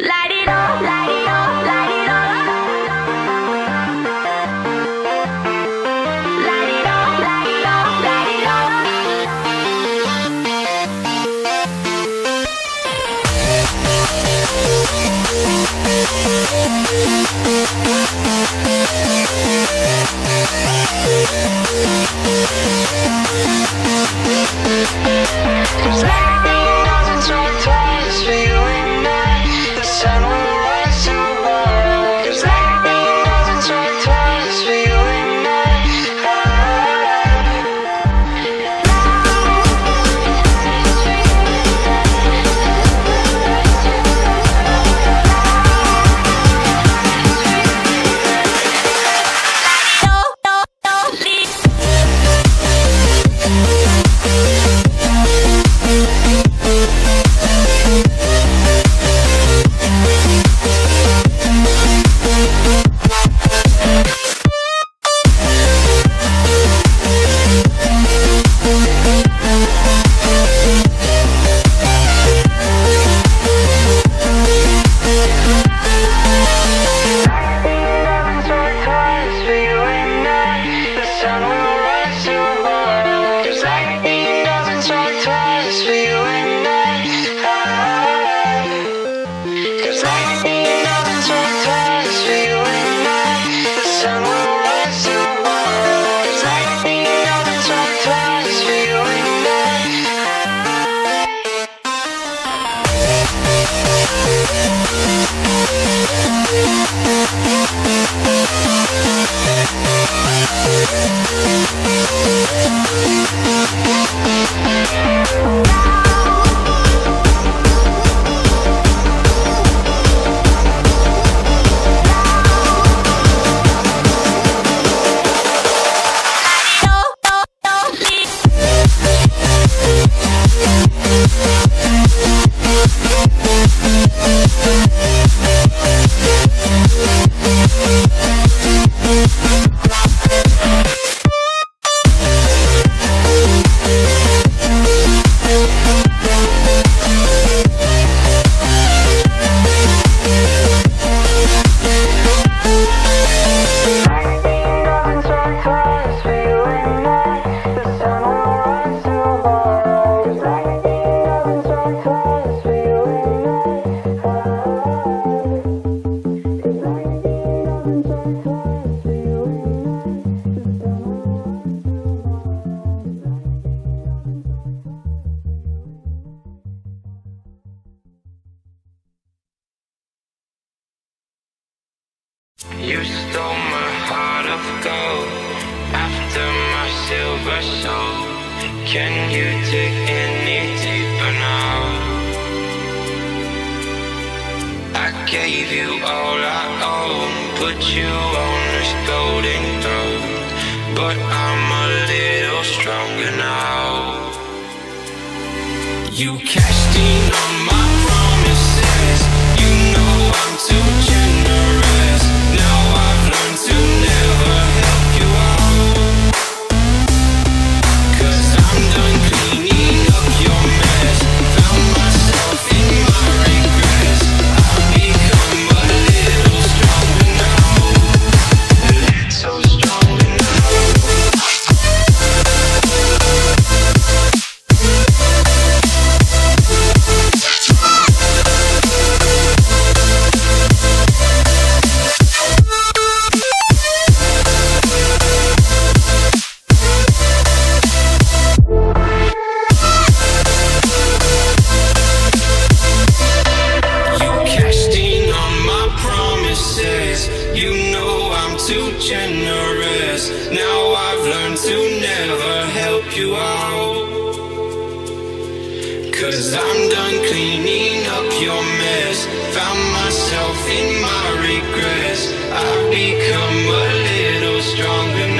Light it up, light it up, light it up. Light it up, light it up, light it up. Cause lightning doesn't strike twice for you and I. The sun will rise tomorrow. Cause lightning doesn't strike twice for you and I. You stole my heart of gold after my silver soul. Can you dig any deeper now? I gave you all I own, put you on this golden throne, but I'm a little stronger now. You cashed in on my promises. You know I'm too generous. Now I've learned to never help you out. Cause I'm done cleaning up your mess. Found myself in my regrets. I've become a little stronger now. A little stronger now. Generous. Now I've learned to never help you out. Cause I'm done cleaning up your mess. Found myself in my regrets. I've become a little stronger